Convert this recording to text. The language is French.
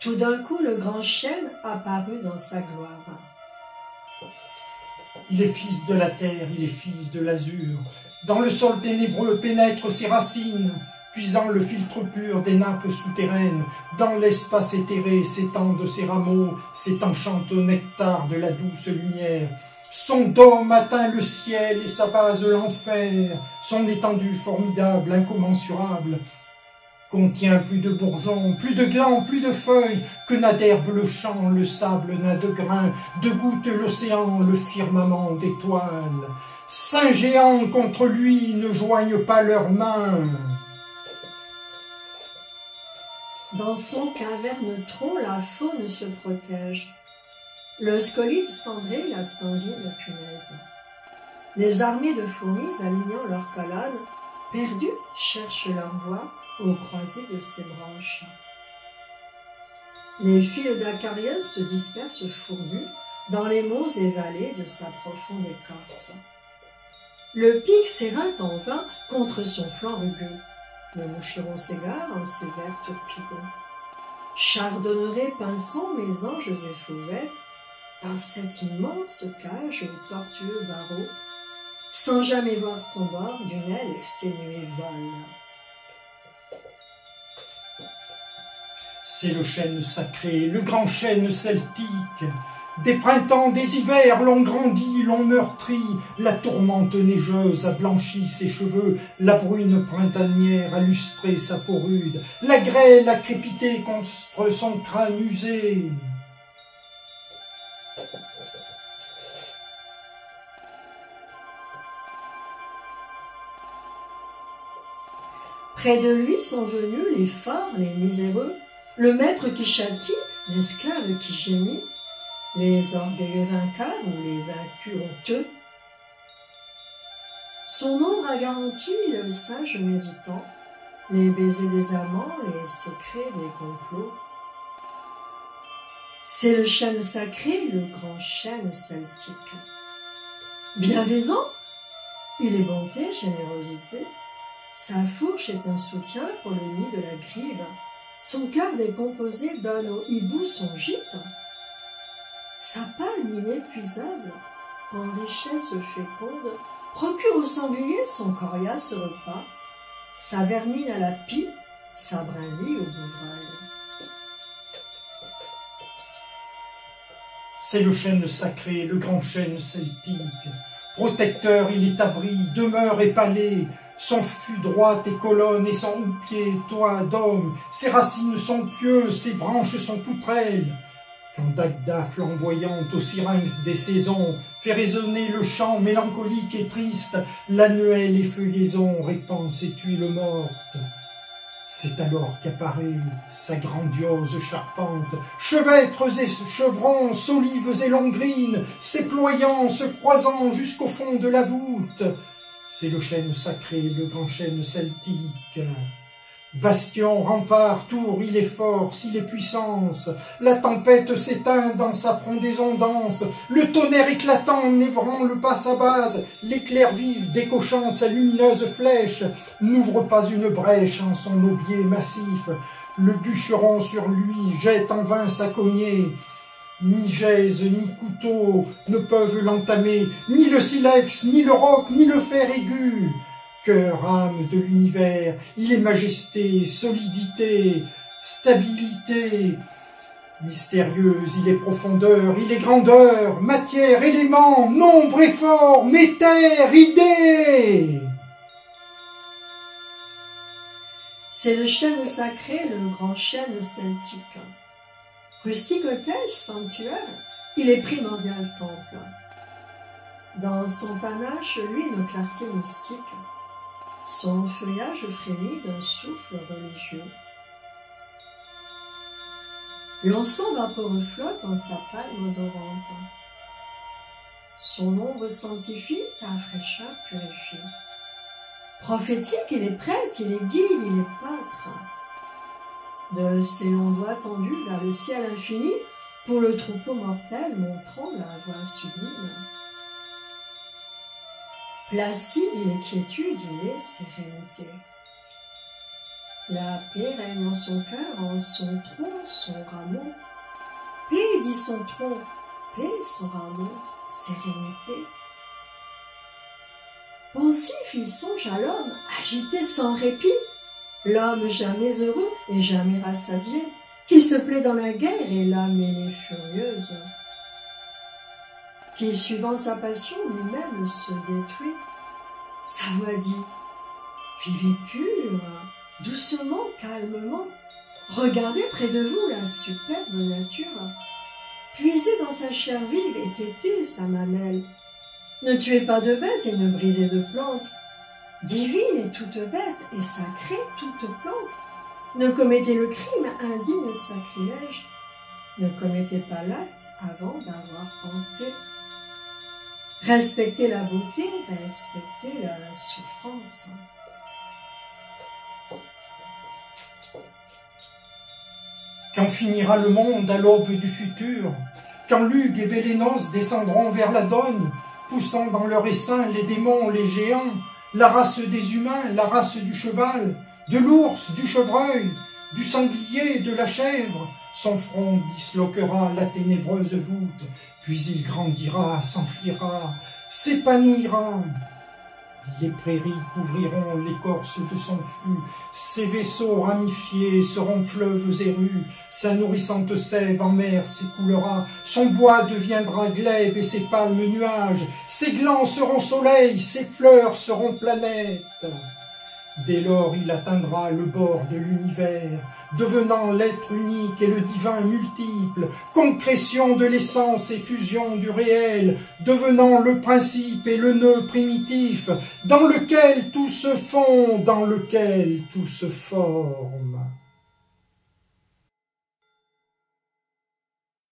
Tout d'un coup, le grand chêne apparut dans sa gloire. Il est fils de la terre, il est fils de l'azur. Dans le sol ténébreux pénètrent ses racines, puisant le filtre pur des nappes souterraines. Dans l'espace éthéré s'étendent ses rameaux, s'étenchantent au nectar de la douce lumière. Son dôme atteint le ciel et sa base l'enfer. Son étendue formidable, incommensurable, contient plus de bourgeons, plus de glands, plus de feuilles, que n'a d'herbe le champ, le sable n'a de grains, de gouttes l'océan, le firmament d'étoiles. Saints géants contre lui ne joignent pas leurs mains. Dans son caverne tronc, la faune se protège. Le scolite cendré, la sanguine punaise. Les armées de fourmis alignant leurs colonnes, perdues, cherchent leur voie aux croisées de ses branches. Les fils d'acariens se dispersent fourgus dans les monts et vallées de sa profonde écorce. Le pic s'éreinte en vain contre son flanc rugueux. Le moucheron s'égare en ses verts tourpillons. Chardonnerets, pinsons, mésanges et fauvettes, dans cette immense cage aux tortueux barreaux, sans jamais voir son bord d'une aile exténuée vole. C'est le chêne sacré, le grand chêne celtique. Des printemps, des hivers l'ont grandi, l'ont meurtri. La tourmente neigeuse a blanchi ses cheveux. La bruine printanière a lustré sa peau rude. La grêle a crépité contre son crâne usé. Près de lui sont venus les forts, les miséreux, le maître qui châtie, l'esclave qui gémit, les orgueilleux vainqueurs ou les vaincus honteux. Son ombre a garanti le sage méditant, les baisers des amants, les secrets des complots. C'est le chêne sacré, le grand chêne celtique. Bienfaisant, il est bonté, générosité. Sa fourche est un soutien pour le nid de la grive. Son cœur décomposé donne au hibou son gîte. Sa palme inépuisable, en richesse féconde, procure au sanglier son coriace repas, sa vermine à la pie, sa brindille au bouvreuil. C'est le chêne sacré, le grand chêne celtique. Protecteur, il est abri, demeure et palais. Son fût droite et colonne et son pied, toit d'homme. Ses racines sont pieuses, ses branches sont poutrelles. Quand Dagda flamboyante aux syrinx des saisons fait résonner le chant mélancolique et triste, l'annuelle effeuillaison répand ses tuiles mortes. C'est alors qu'apparaît sa grandiose charpente, chevêtres et chevrons, solives et longrines, s'éployant, se croisant jusqu'au fond de la voûte. C'est le chêne sacré, le grand chêne celtique. Bastion, rempart, tour, il est force, il est puissance. La tempête s'éteint dans sa frondaison dense. Le tonnerre éclatant n'ébranle pas sa base. L'éclair vif décochant sa lumineuse flèche n'ouvre pas une brèche en son aubier massif. Le bûcheron sur lui jette en vain sa cognée. Ni gèse, ni couteau ne peuvent l'entamer, ni le silex, ni le roc, ni le fer aigu. Cœur, âme de l'univers, il est majesté, solidité, stabilité. Mystérieuse, il est profondeur, il est grandeur, matière, élément, nombre, effort, métère, idée. C'est le chêne sacré, le grand chêne celtique. Rustique hôtel, sanctuaire, il est primordial temple. Dans son panache, lui, une clarté mystique. Son feuillage frémit d'un souffle religieux. L'encens vaporeux flotte en sa palme odorante. Son ombre sanctifie, sa fraîcheur purifie. Prophétique, il est prêtre, il est guide, il est pâtre. De ses longs doigts tendus vers le ciel infini, pour le troupeau mortel montrant la voie sublime. Placide, il est quiétude, il est sérénité. La paix règne en son cœur, en son tronc, son rameau. Paix dit son tronc, paix son rameau, sérénité. Pensif, il songe à l'homme, agité sans répit, l'homme jamais heureux et jamais rassasié, qui se plaît dans la guerre et la mêlée furieuse, qui, suivant sa passion, lui-même se détruit. Sa voix dit « Vivez pur, doucement, calmement, regardez près de vous la superbe nature, puisez dans sa chair vive et tétez sa mamelle. Ne tuez pas de bêtes et ne brisez de plantes. Divine est toute bête et sacrée toute plante. Ne commettez le crime, indigne sacrilège. Ne commettez pas l'acte avant d'avoir pensé. Respectez la beauté, respectez la souffrance. » Quand finira le monde à l'aube du futur, quand Lug et Bélénos descendront vers la Donne, poussant dans leur essaim les démons, les géants, la race des humains, la race du cheval, de l'ours, du chevreuil, du sanglier, de la chèvre, son front disloquera la ténébreuse voûte, puis il grandira, s'enfuira, s'épanouira. Les prairies couvriront l'écorce de son flux, ses vaisseaux ramifiés seront fleuves et rues, sa nourrissante sève en mer s'écoulera, son bois deviendra glaive et ses palmes nuages, ses glands seront soleil, ses fleurs seront planètes. Dès lors il atteindra le bord de l'univers, devenant l'être unique et le divin multiple, concrétion de l'essence et fusion du réel, devenant le principe et le nœud primitif, dans lequel tout se fond, dans lequel tout se forme.